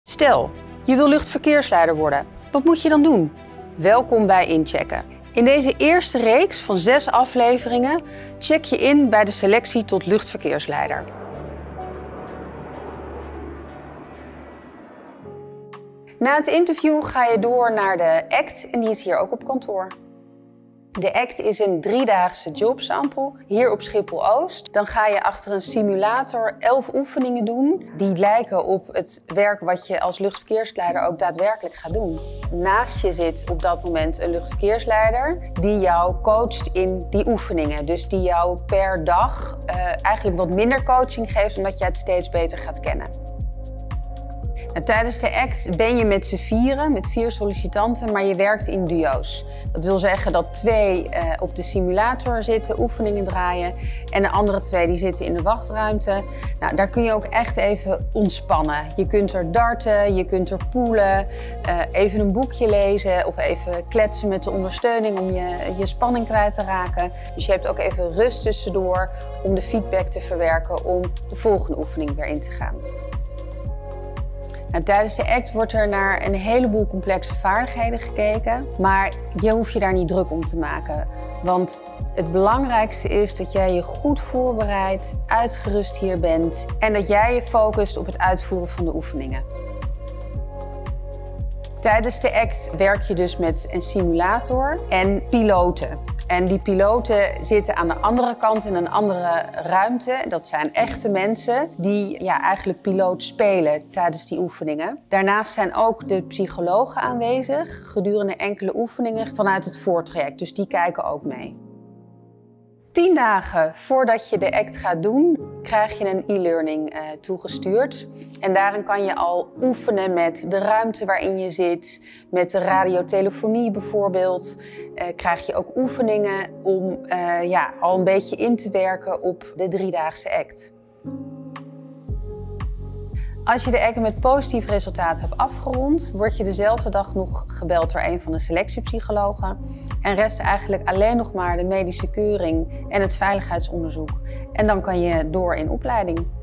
Stel, je wil luchtverkeersleider worden. Wat moet je dan doen? Welkom bij Inchecken. In deze eerste reeks van 6 afleveringen check je in bij de selectie tot luchtverkeersleider. Na het interview ga je door naar de ACT en die is hier ook op kantoor. De ACT is een 3-daagse jobsample hier op Schiphol-Oost. Dan ga je achter een simulator 11 oefeningen doen die lijken op het werk wat je als luchtverkeersleider ook daadwerkelijk gaat doen. Naast je zit op dat moment een luchtverkeersleider die jou coacht in die oefeningen. Dus die jou per dag eigenlijk wat minder coaching geeft omdat je het steeds beter gaat kennen. Nou, tijdens de ACT ben je met z'n vieren, met 4 sollicitanten, maar je werkt in duo's. Dat wil zeggen dat 2 op de simulator zitten, oefeningen draaien en de andere 2 die zitten in de wachtruimte. Nou, daar kun je ook echt even ontspannen. Je kunt er darten, je kunt er poelen, even een boekje lezen of even kletsen met de ondersteuning om je spanning kwijt te raken. Dus je hebt ook even rust tussendoor om de feedback te verwerken om de volgende oefening weer in te gaan. Nou, tijdens de ACT wordt er naar een heleboel complexe vaardigheden gekeken, maar je hoeft je daar niet druk om te maken. Want het belangrijkste is dat jij je goed voorbereidt, uitgerust hier bent en dat jij je focust op het uitvoeren van de oefeningen. Tijdens de ACT werk je dus met een simulator en piloten. En die piloten zitten aan de andere kant in een andere ruimte. Dat zijn echte mensen die eigenlijk piloot spelen tijdens die oefeningen. Daarnaast zijn ook de psychologen aanwezig gedurende enkele oefeningen vanuit het voortraject. Dus die kijken ook mee. 10 dagen voordat je de ACT gaat doen, krijg je een e-learning toegestuurd. En daarin kan je al oefenen met de ruimte waarin je zit, met de radiotelefonie bijvoorbeeld. Krijg je ook oefeningen om al een beetje in te werken op de 3-daagse ACT. Als je de ACT met positief resultaat hebt afgerond, word je dezelfde dag nog gebeld door een van de selectiepsychologen. En rest eigenlijk alleen nog maar de medische keuring en het veiligheidsonderzoek. En dan kan je door in opleiding.